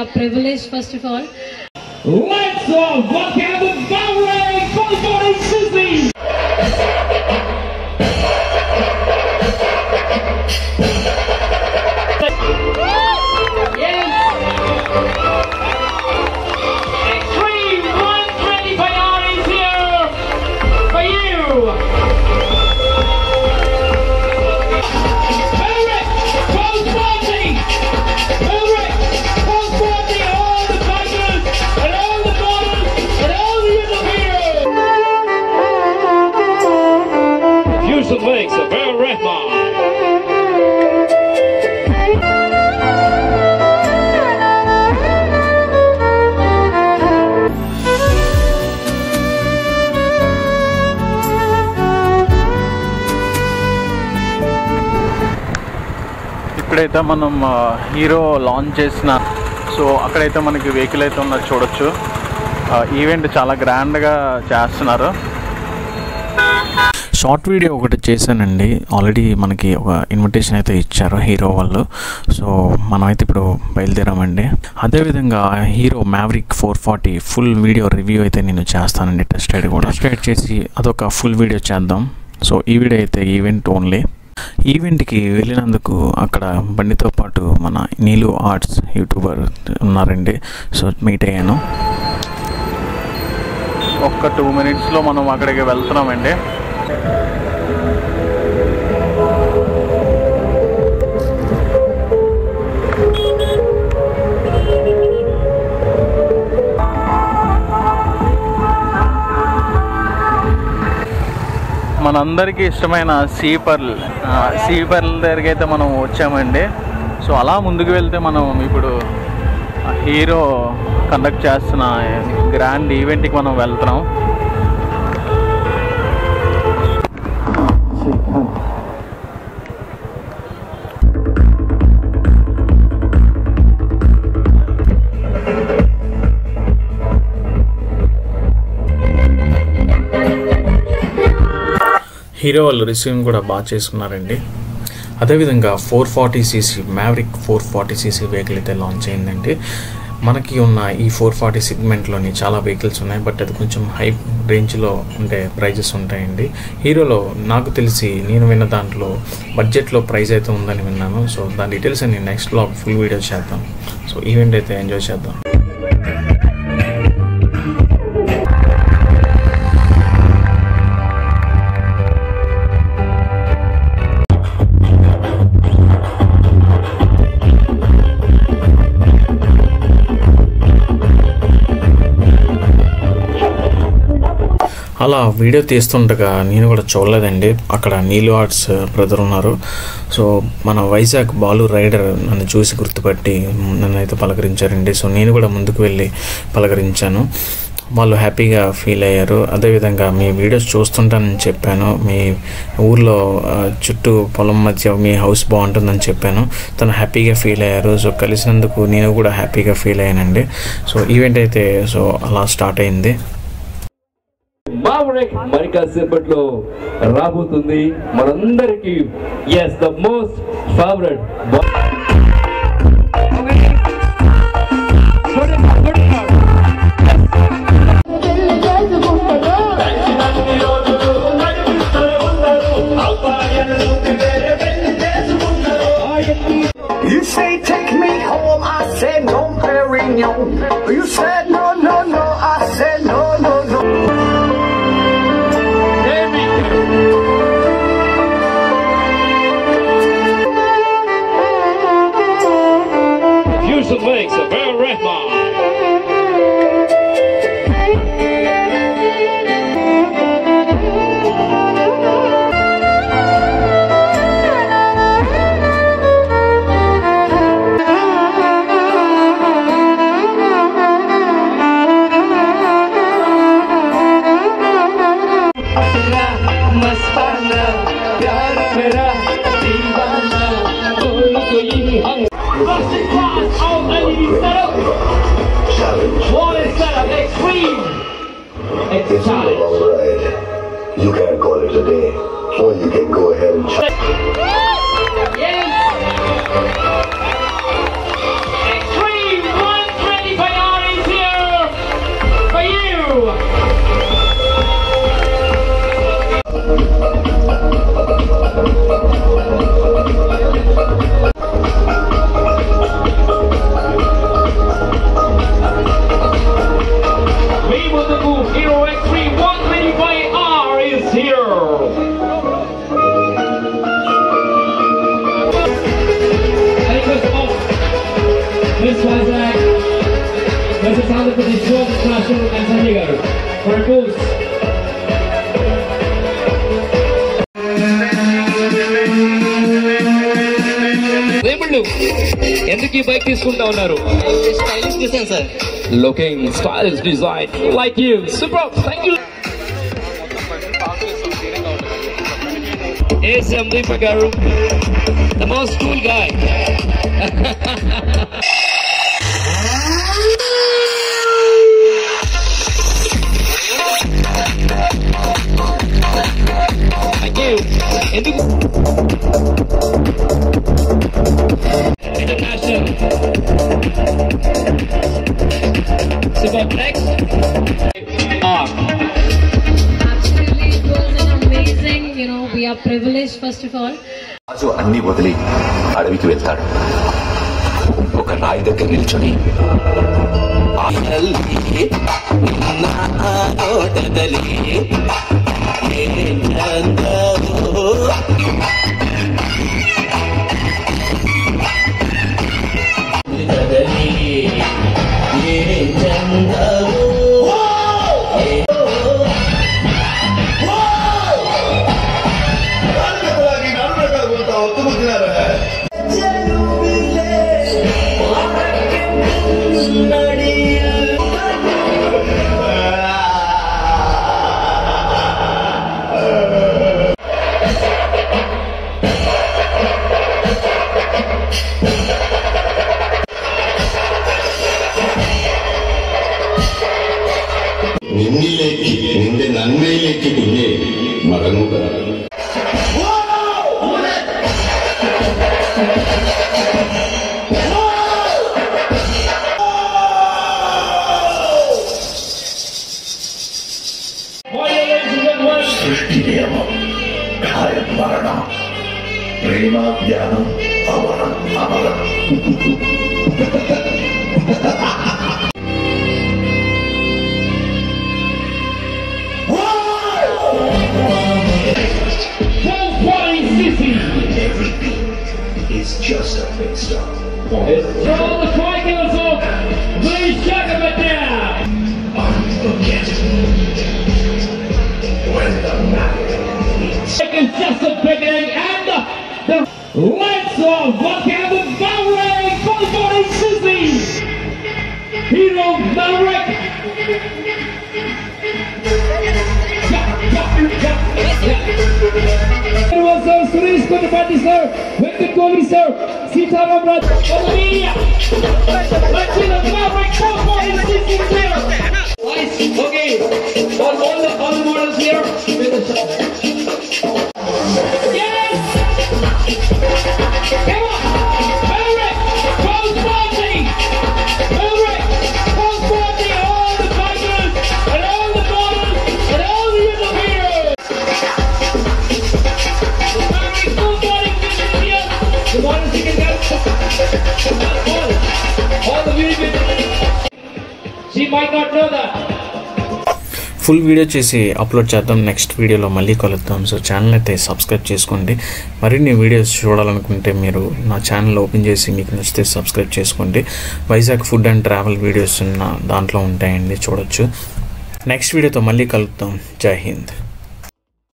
privilege first of all. Let's welcome the Valorant Volleyball Sissy. Lakes of Bear Rahman. ఇక్కడైతే మనం hero launch చేసిన so అక్కడైతే మనకి vehicle అయితే ఉన్నది చూడొచ్చు. ఈవెంట్ చాలా గ్రాండ్గా చేస్తున్నారు. షార్ట్ వీడియో ఒకటి చేశానండి, ఆల్రెడీ మనకి ఒక ఇన్విటేషన్ అయితే ఇచ్చారు హీరో వాళ్ళు. సో మనమైతే ఇప్పుడు బయలుదేరామండి. అదేవిధంగా Hero Maverick 440 full video review అయితే నేను చేస్తానండి. టెస్ట్ రైడ్ కూడా టెస్ట్ చేసి అదొక ఫుల్ వీడియో చేద్దాం. సో ఈ వీడియో అయితే ఈవెంట్ ఓన్లీ. ఈవెంట్కి వెళ్ళినందుకు అక్కడ బండితో పాటు మన నీలు ఆర్ట్స్ యూట్యూబర్ ఉన్నారండి. సో మీట్ అయ్యాను. ఒక్క 2 minutesలో మనం అక్కడికి వెళ్తున్నామండి. మనందరికీ ఇష్టమైన సీపర్ల్ దగ్గరికి అయితే మనం వచ్చామండి. సో అలా ముందుకు వెళ్తే మనం ఇప్పుడు హీరో కండక్ట్ చేస్తున్న గ్రాండ్ ఈవెంట్కి మనం వెళ్తున్నాం. హీరో వాళ్ళు రిసీవింగ్ కూడా బాగా చేసుకున్నారండి. అదేవిధంగా 440cc మ్యావరిక్ 440cc వెహికల్ అయితే లాంచ్ అయిందండి. మనకి ఉన్న ఈ 440 సెగ్మెంట్లోని చాలా వెహికల్స్ ఉన్నాయి, బట్ అది కొంచెం హై రేంజ్లో ఉండే ప్రైజెస్ ఉంటాయండి. హీరోలో నాకు తెలిసి నేను విన్న దాంట్లో బడ్జెట్లో ప్రైస్ అయితే ఉందని విన్నాను. సో దాని డీటెయిల్స్ అని నెక్స్ట్ బ్లాగ్ ఫుల్ వీడియో చేద్దాం. సో ఈవెంట్ అయితే ఎంజాయ్ చేద్దాం. అలా వీడియో తీస్తుండగా నేను కూడా చూడలేదండి, అక్కడ నీలు ఆర్ట్స్ బ్రదర్ ఉన్నారు. సో మన వైజాగ్ బాలు రైడర్ నన్ను చూసి గుర్తుపట్టి నన్ను అయితే పలకరించారండి. సో నేను కూడా ముందుకు వెళ్ళి పలకరించాను. వాళ్ళు హ్యాపీగా ఫీల్ అయ్యారు. అదేవిధంగా మీ వీడియోస్ చూస్తుంటానని చెప్పాను, మీ ఊర్లో చుట్టూ పొలం మధ్య మీ హౌస్ బాగుంటుందని చెప్పాను. తను హ్యాపీగా ఫీల్ అయ్యారు. సో కలిసినందుకు నేను కూడా హ్యాపీగా ఫీల్ అయ్యానండి. సో ఈవెంట్ అయితే సో అలా స్టార్ట్ అయింది. Maverick మరి కాసేపట్లో రాబోతుంది మనందరికీ. yes, the most favorite. You say take me home, I said no, Perignon. You said no, no, no, I said no, no, no. Houston Lakes of Bear Rahman. It's a long ride. You can't call it a day, or you can go ahead and check. Yes! Extreme 130! అసలు ఎందుకు ఈ bike తీసుకుంటా ఉన్నారు? Stylish design sir. Looking stylish design like you. Super, thank you. SM Deepak garu, the most cool guy. Thank you. International. Super, next. Absolutely, it was an amazing, we are privileged first of all. రాజు అన్ని వదిలి అడవికి వెళ్తాడు. ఒక రాయి దగ్గర నిల్చొని നിന്റെ നന്മയിലേക്ക് കുഞ്ഞെ മടങ്ങുക. സൃഷ്ടിനിയമം, മരണം, പ്രേമാധ്യാനം, അമരം അമരം. Everything is just a fixed stop. Throw the Vikings up. Please check him down. Unforgettable. When the magic meets. It's just a beginning, and the lights off. What kind of Maverick? Body Susie. Hero Maverick. Sir, Suresh Kotapati sir, Venkat Kohli sir, Sitaram Raj, Olivia. Let's see the Maverick 446 here. Nice, okay. All the models here. Yes! Come on! Maverick! Post party! Maverick! Post party! All the fighters and all the models and all the little heroes! Maverick full body finish here! The models you can get all the beauty. She might not know that. Full video చేసి upload చేద్దాం. Next వీడియోలో మళ్ళీ కలుద్దాం. So channel అయితే subscribe చేసుకోండి. మరిన్ని videos చూడాలనుకుంటే మీరు నా ఛానల్ ఓపెన్ చేసి మీకు నచ్చితే సబ్స్క్రైబ్ చేసుకోండి. Vizag food and travel videos ఉన్న దాంట్లో ఉంటాయండి, చూడొచ్చు. నెక్స్ట్ వీడియోతో మళ్ళీ కలుద్దాం. జై హింద్.